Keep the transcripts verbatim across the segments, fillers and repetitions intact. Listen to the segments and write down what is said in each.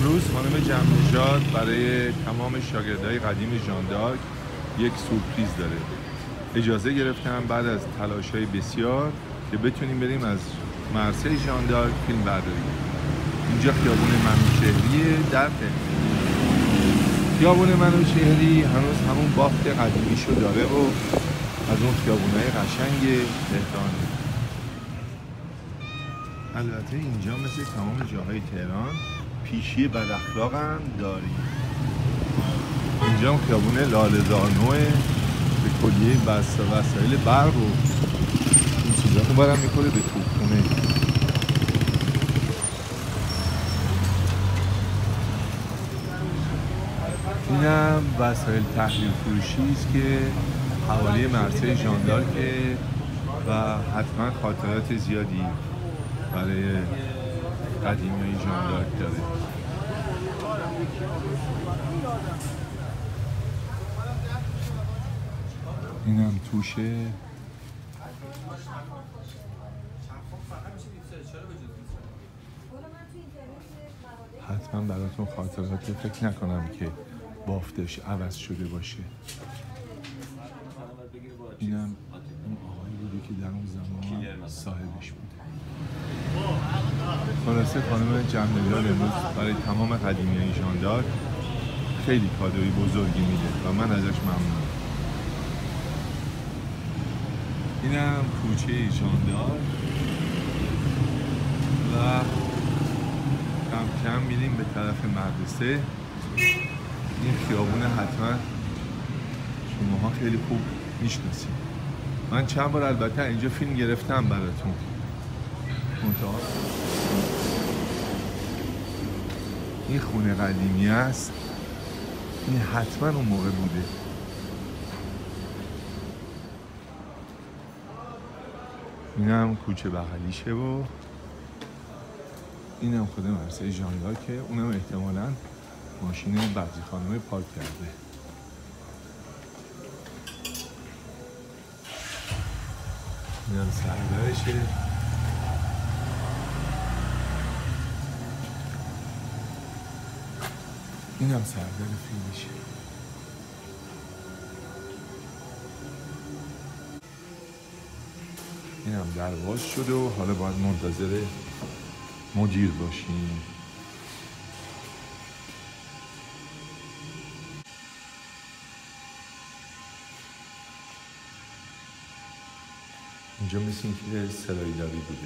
امروز خانم جمنژاد برای تمام شاگردای قدیم ژان دارک یک سورپریز داره. اجازه گرفتم بعد از تلاش‌های بسیار که بتونیم بریم از مرسه ژان دارک فیلم برداریم. اینجا خیابون منوچهریه در تهران. خیابون منوچهری هنوز همون بافت قدیمیشو داره و از اون خیابونای قشنگ تهران. البته اینجا مثل تمام جاهای تهران پیشی بد اخلاق هم داریم. اینجا هم خیابون لاله‌زارنوه به کلیه بس وسایل برق و این چیزا رو برام میکنه به توپخونه. اینم وسایل تحریر فروشی است که حوالی مرسه ژان دارکه و حتما خاطرات زیادی برای قدیمیای ژان دارک داره. اینم توشه. حتما براتون خاطرات، فکر نکنم که بافتش عوض شده باشه. اینم اون آقایی بوده که در اون زمان صاحبش بوده. خلاصه خانم جمنژاد امروز برای تمام قدیمیای ژان دارک خیلی کادوی بزرگی میده و من ازش ممنونم. اینم کوچه ژان دارک و کم کم میریم به طرف مدرسه. این خیابونه حتما شماها خیلی خوب میشناسید. من چند بار البته اینجا فیلم گرفتم براتون. منتها این خونه قدیمی است. این حتما اون موقع بوده. اینم کوچه بغلیشه و اینم خود مرسه ژان دارکه. اونم احتمالاً ماشین بعضی خانم پارک کرده. اینم سردرشه. اینم سردر فیلمشه. اینم در باز شده و حالا باید منتظر مدیر باشیم. اینجا مثل این که سرایداری بوده.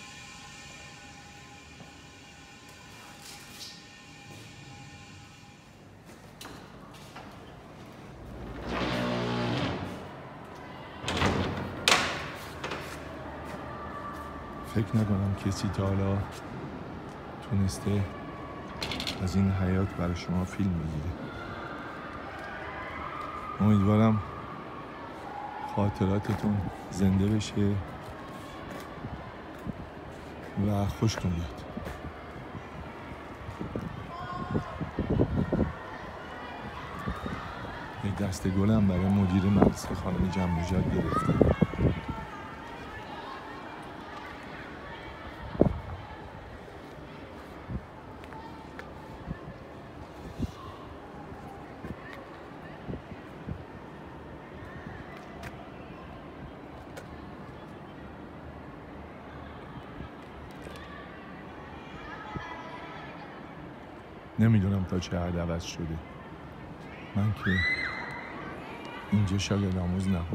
فکر نکنم کسی تا حالا تونسته از این حیات برای شما فیلم بگیره. امیدوارم خاطراتتون زنده بشه و خوشتون بیاد. یک دسته گلم برای مدیر مدرسه خانم جمنژاد گرفتم. نمیدونم تا چه حد عوض شده. من که اینجا شاگرد آموز نبودم.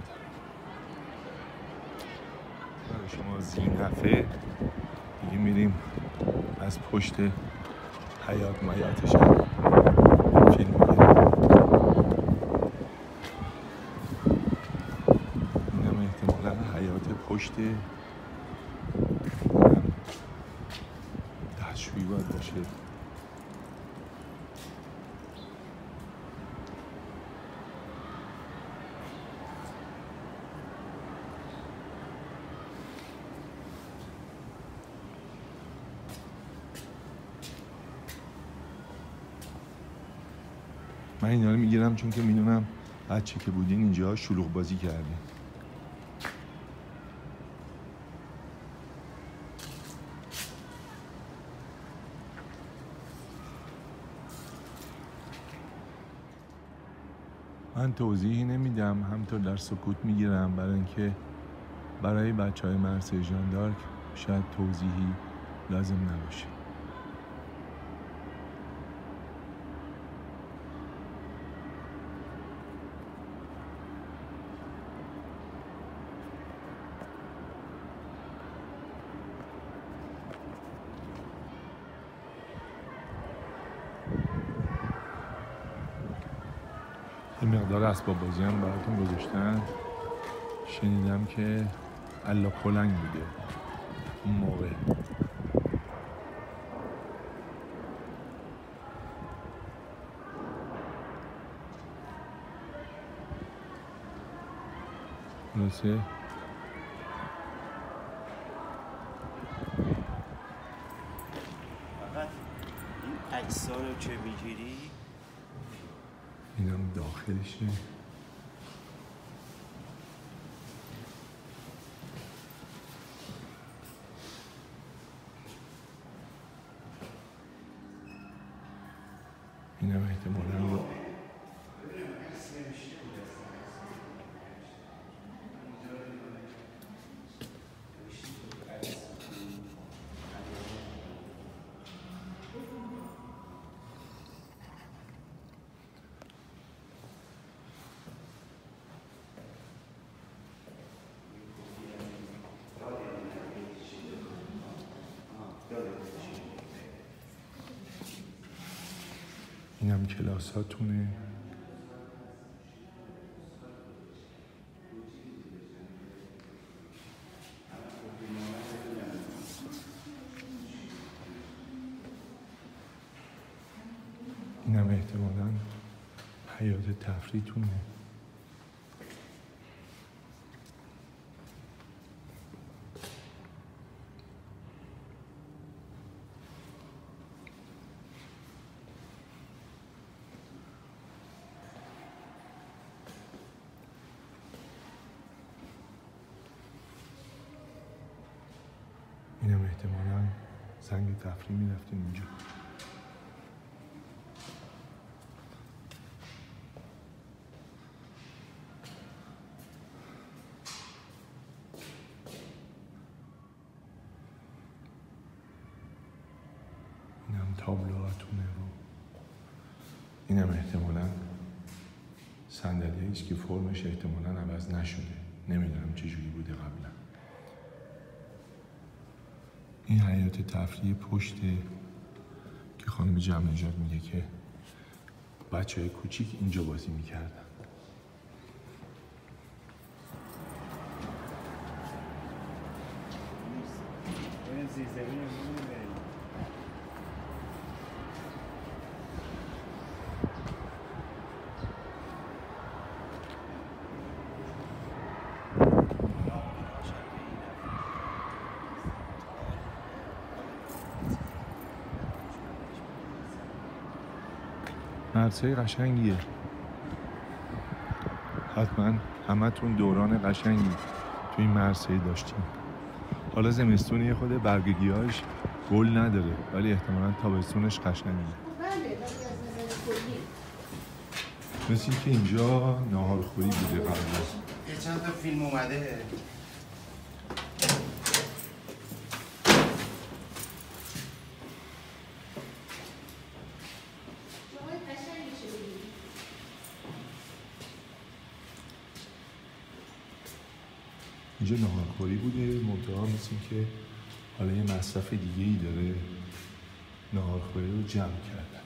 برای شما زینفه دیگه میریم از پشت حیات میاتش فیلم میگیریم. اینم احتمالا حیات پشت دستشویی باید باشه. من اینا رو میگیرم چون که میدونم بچه که بودین اینجا شلوغ بازی کردین. من توضیحی نمیدم، همطور در سکوت میگیرم، برای اینکه برای بچه های مرسه ژان دارک شاید توضیحی لازم نباشه. یه مقدار اسباب بازی هم براتون گذاشتن. شنیدم که الا کلنگ بوده اون موقع. خلاصه فقط این اجسا رو که میگیری اینم داخلشه. اینم احتمالا رو اینم کلاساتونه. اینم احتمالاً حیات تفریحتونه. اینم احتمالاً زنگ تفریح میرفتیم اینجا. اینم تابلوهاتونه و اینم احتمالاً صندلیه ایست که فرمش احتمالاً عوض نشده. نمیدونم چجوری بوده قبلا. این حیات تفریح پشته که خانم جمع نژاد میگه که بچه های کوچیک اینجا بازی میکردن. مرسه قشنگیه. حتما همتون دوران قشنگی توی این مرسه داشتیم. حالا زمستون یه خود برگگیاش گل نداره ولی احتمالاً تابستونش قشنگه. مثل که اینجا ناهارخوری بوده قبلا. یه چند تا فیلم اومده. اینجا ناهارخوری بوده، منتها مثل که حالا یه مصرف دیگه ای داره، ناهارخوری رو جمع کردن.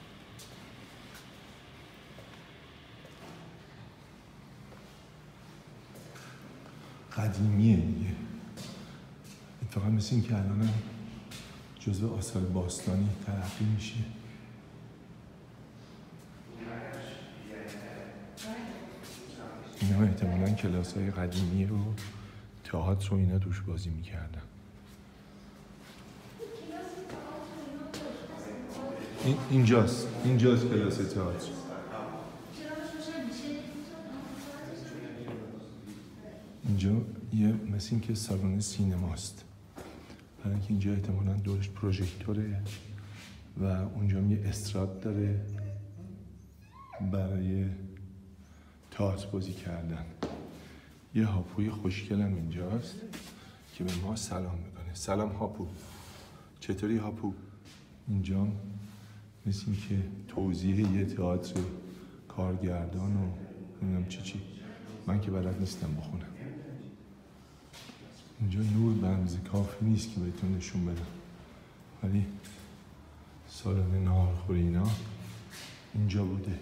قدیمیه دیگه. اتفاقا مثل این که الان جزو آثار باستانی تلقی میشه. اینا احتمالاً کلاس‌های قدیمی رو تئاتر و اینا توش بازی میکردن. این اینجاست، اینجاست کلاس تئاتر. اینجا یه مثل این که سالن سینماست. برای اینکه اینجا احتمالاً دورش پروژکتوره و اونجا یه استراد داره برای تئاتر بازی کردن. یه هاپوی خوشگلم اینجاست که به ما سلام میکنه. سلام هاپو، چطوری هاپو؟ اینجا مثل این که توضیح یه تئاتر کارگردان و نمیدونم چی چی، من که بلد نیستم بخونم. اینجا نور بنز کافی نیست که بهتون نشون بدم، ولی سالن ناهارخوری اینا اینجا بوده.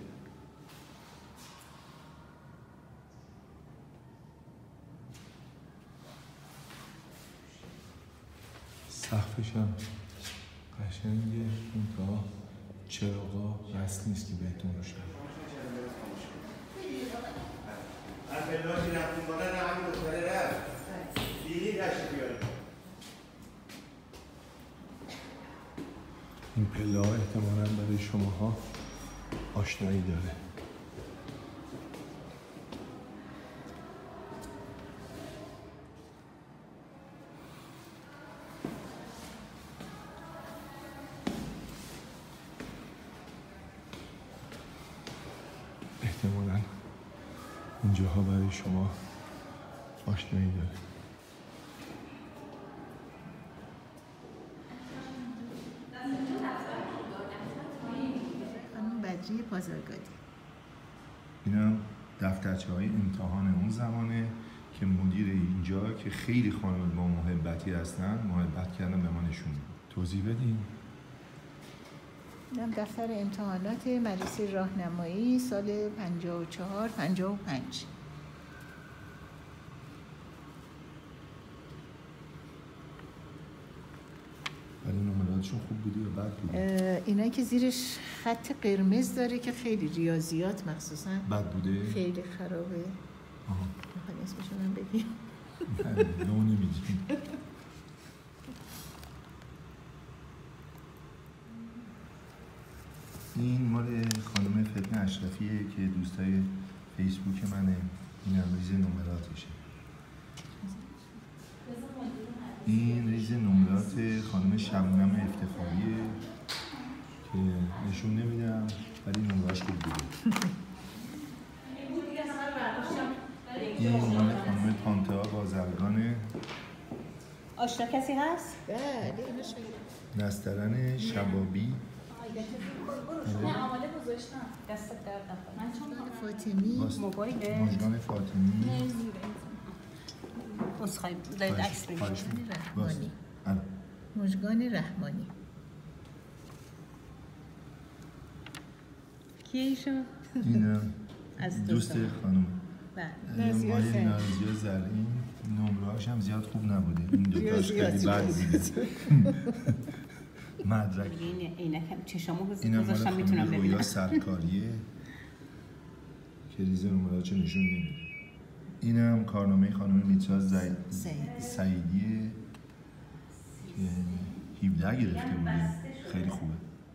سقفش هم قشنگه، اونجا چراغا بس نیست که بهتون روشن. این پله ها احتمالاً برای شماها آشنایی داره. احتمالاً اینجاها برای شما آشنایی داره. بدری پازارگادی. اینا دفترچه های امتحان اون زمانه که مدیر اینجا که خیلی خانم با محبتی هستن محبت کردن به ما نشون میدن. توضیح بدین. اینم دفتر امتحانات مدرسه راهنمایی سال پنجاه و چهار پنجاه و پنج. ولی نمراتشون خوب بودی یا بد بوده؟ اینا که زیرش خط قرمز داره که خیلی ریاضیات مخصوصا بد بوده؟ خیلی خرابه. آها. میخوان اسمشون هم بگیم؟ نه نو نمیدیم. این مال خانم فتنه اشرفیه که دوستای فیسبوک منه. این هم ریز نمراتشه. این ریز نمرات خانم شبنم افتخاریه که نشون نمیدم ولی نمراتش خوب بوده. این مال خانم تانتا بازرگانه. آشنا کسی هست؟ بله اینو شاید نسترن شبابی. نه آماده گذاشتم دستت درد نکنه. من چون فاطمی موبایل مژگان فاطمی. اسخای دارید عکس بگیرید. رحمانی. الو. مژگان رحمانی. کیه ایشون؟ اینم از دوست دوستان. خانم. بله. مال نازیه زرین. نمره‌هاش هم زیاد خوب نبوده. این دوتاش خیلی بد بوده. مدرک. این عینکم چشامو اینم مال گذاشتم میتونم خانم رویا ببینم. سرکاریه که ریز نمره‌هاش نشون نمیده. اینم کارنامه خانم میترا زید... سعیدیه که هفده گرفته بوده. خیلی خوبه.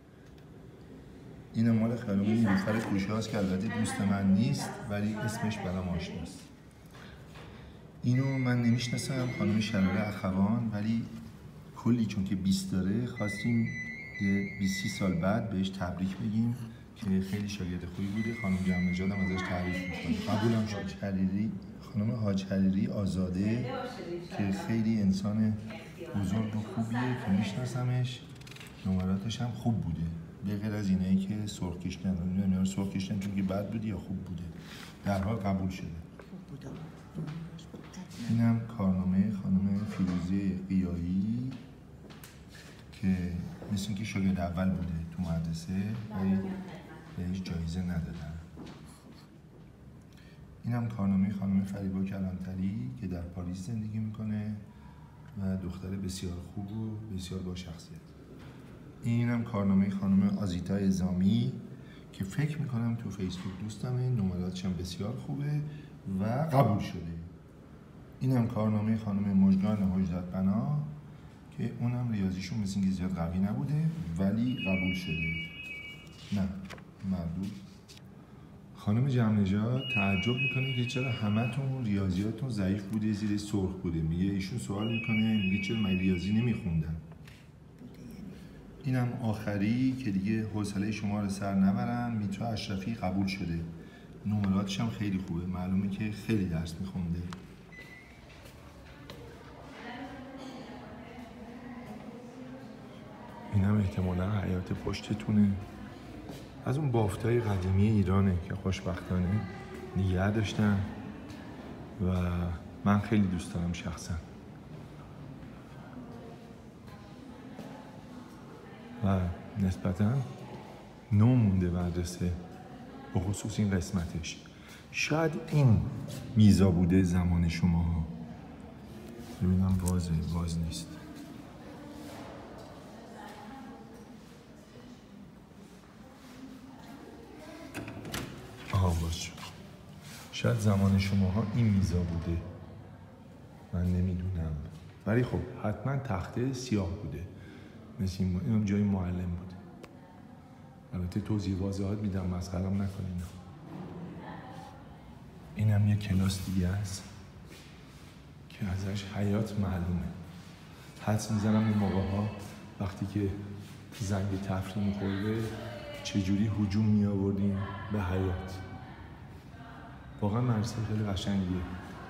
اینم مال خانم نیلوفر کوشاست که البته دوست من نیست ولی اسمش برام آشناست. اینو من نمیشناسم، خانم شراره اخوان، ولی کلی چون که بیست داره خواستیم یه بیست سال بعد بهش تبریک بگیم که خیلی شاگرد خوبی بوده. خانم جمع نژاد هم ازش تعریف می‌کنه. قبولم شد. حریری، خانم حاج حریری آزاده که خیلی انسان بزرگ و خوبیه که میشناسمش. نمراتش هم خوب بوده به غیر از اینایی که سرخ کشیدن. نمیدونم سرخ کشیدن چون که بد بودی یا خوب بوده. در حال قبول شده. اینم کارنامه خانم فیروزه قیایی که مثل اینکه شاگرد اول بوده تو مدرسه ولی بهش جایزه ندادن. اینم کارنامه خانم فریبا کلانتری که در پاریس زندگی میکنه و دختر بسیار خوب و بسیار با شخصیت. اینم کارنامه خانم آزیتا ازامی که فکر میکنم تو فیسبوک دوستمه. نمراتش هم بسیار خوبه و قبول شده. اینم کارنامه خانم مژگان حجت بنا که اونم ریاضیشون مثل اینکه زیاد قوی نبوده ولی قبول شده. نه مردود. خانم جمع نژاد تعجب میکنه که چرا همتون ریاضیاتون ضعیف بوده، زیر سرخ بوده. میگه ایشون سوال میکنه میگه چرا من ریاضی نمیخوندم. اینم آخری که دیگه حوصله شما رو سر نبرن. میترا اشرفی قبول شده نمراتش هم خیلی خوبه، معلومه که خیلی درس میخونده. این هم احتمالا حیات پشتتونه. از اون بافتای قدیمی ایرانه که خوشبختانه نگه داشتن و من خیلی دوست دارم شخصا. و نسبتا نو مونده مدرسه، به خصوص این قسمتش. شاید این میزا بوده زمان شما ها. ببینم بازه، باز نیست. آها باز شد. شاید زمان شما ها این میزا بوده، من نمیدونم. ولی خب حتما تخته سیاه بوده، مثل این. اینم جای معلم بوده. البته توضیح واضحات میدم، مسخره‌ام نکنین. اینم یه کلاس دیگه است که ازش حیات معلومه. حدس میزنم این موقع ها وقتی که زنگ تفریح میخورده چجوری هجوم میآوردیم به حیات. واقعا مدرسه خیلی قشنگیه.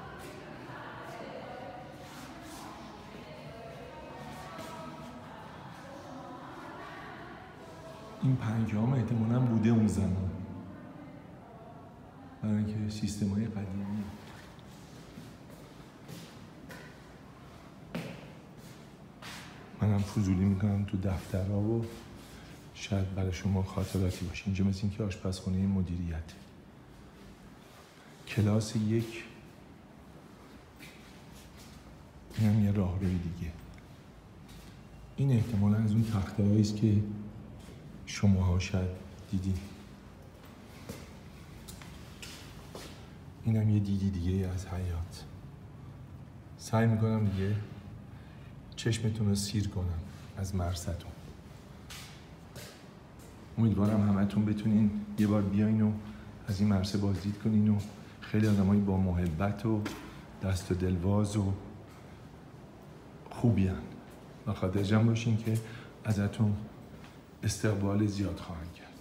این پنجام احتمالاً بوده اون زمان، برای اینکه سیستم‌های قدیمی. منم فضولی میکنم تو دفترها و شاید برای شما خاطراتی باشه. اینجا مثل این که آشپزخونه مدیریت. کلاس یک. اینم یه راهروی دیگه. این احتمالاً از اون تخته هایی است که شماها شاید دیدین. اینم یه دیدی دیگه از حیات. سعی میکنم دیگه چشمتون رو سیر کنم از مرستون. امیدوارم همتون بتونین یه بار بیاین و از این مرسه بازدید کنین و خیلی آدمایی با محبت و دست و دلواز و خوبی هن. و خاطر جمع باشین که ازتون استقبال زیاد خواهند کرد.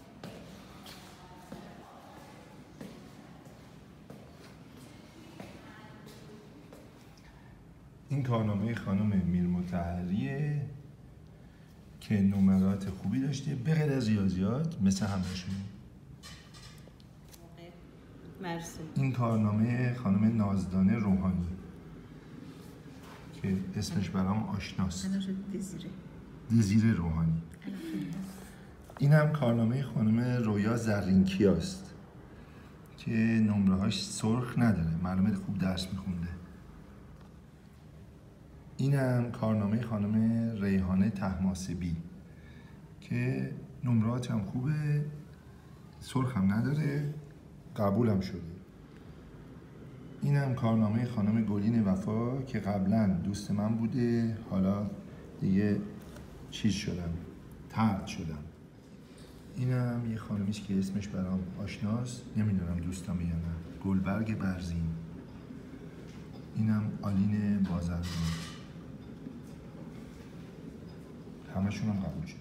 این کارنامه خانم میرمطهریه که نمرات خوبی داشته به غیر از ریاضیات مثل همه‌شون. مرسی. این کارنامه خانم نازدانه روحانی که اسمش برام آشناست. دزیره. دزیره روحانی. این هم کارنامه خانم رویا زرینکیاست که نمره‌هاش سرخ نداره، معلومه خوب درس میخونده. این هم کارنامه خانم ریحانه طهماسبی که نمرات هم خوبه، سرخ هم نداره، قبول هم شده. این هم کارنامه خانم گلین وفا که قبلا دوست من بوده، حالا دیگه چیز شدم، طرد شدم. این هم یه خانمیست که اسمش برام آشناست، نمیدونم دوستم یا نه، گلبرگ برزین. این هم آلین بازرگان. همشون هم قبول شد.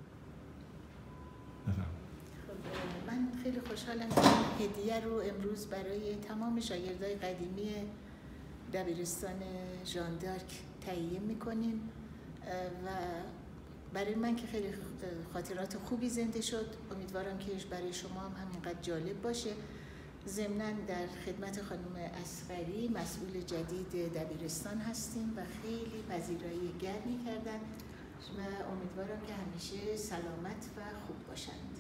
بفهم. من خیلی خوشحالم که این هدیه رو امروز برای تمام شاگردای قدیمی دبیرستان ژان دارک تهیه میکنیم و برای من که خیلی خاطرات خوبی زنده شد. امیدوارم که برای شما هم همینقدر جالب باشه. ضمناً در خدمت خانم اصغری مسئول جدید دبیرستان هستیم و خیلی پذیرایی گرمی کردن و امیدوارم که همیشه سلامت و خوب باشند.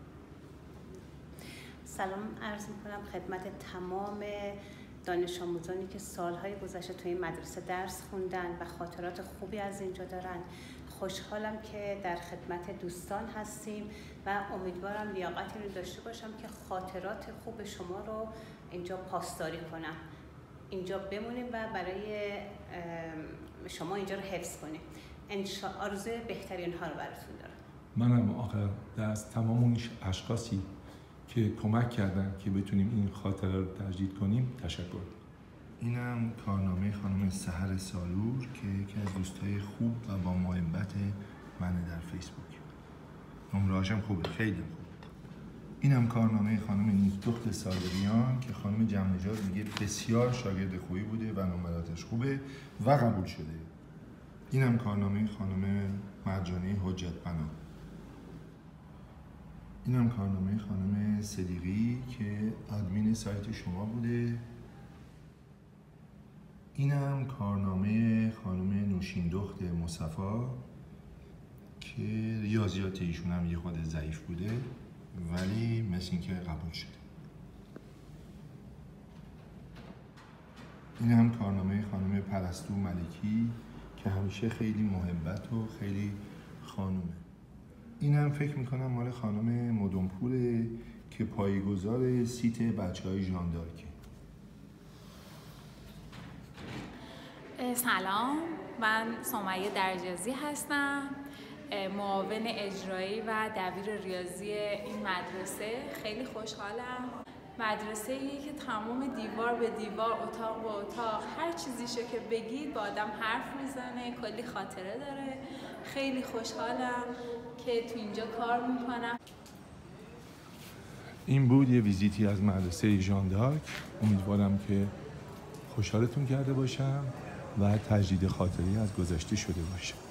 سلام عرض میکنم خدمت تمام دانش آموزانی که سالهای گذشته توی این مدرسه درس خوندن و خاطرات خوبی از اینجا دارن. خوشحالم که در خدمت دوستان هستیم و امیدوارم لیاقتی رو داشته باشم که خاطرات خوب شما رو اینجا پاسداری کنم، اینجا بمونیم و برای شما اینجا رو حفظ کنیم. انشاء آرزوی بهترین ها رو براتون دارم. منم آخر از تمام اون اشخاصی که کمک کردن که بتونیم این خاطره رو تجدید کنیم تشکر. اینم کارنامه خانم سحر سالور که یکی از دوستای خوب و با محبت منه در فیسبوک. نمره‌هاشم خوبه، خیلی خوبه. این هم کارنامه خانم نیکدخت صادقیان که خانم جمنژاد میگه بسیار شاگرد خوبی بوده و نمراتش خوبه و قبول شده. این هم کارنامه خانم مرجانی حجت بنا. این هم کارنامه خانم صدیقی که ادمین سایت شما بوده. این هم کارنامه خانم نوشین دخت مصطفی که ریاضیات ایشون هم یه خود ضعیف بوده ولی مثل این که قبول شده. این هم کارنامه خانم پرستو ملکی که همیشه خیلی محبت و خیلی خانومه. این هم فکر میکنم مال خانم مدنپوره که پایه‌گذار سیت بچه های ژان دارکه. سلام، من سمیه درجازی هستم، معاون اجرایی و دبیر ریاضی این مدرسه. خیلی خوشحالم. مدرسه ای که تمام دیوار به دیوار، اتاق به اتاق، هر چیزیشو که بگید با آدم حرف میزنه، کلی خاطره داره. خیلی خوشحالم که تو اینجا کار میکنم. این بود یه ویزیتی از مدرسه ژان دارک. امیدوارم که خوشحالتون کرده باشم و تجدید خاطری از گذشته شده باشه.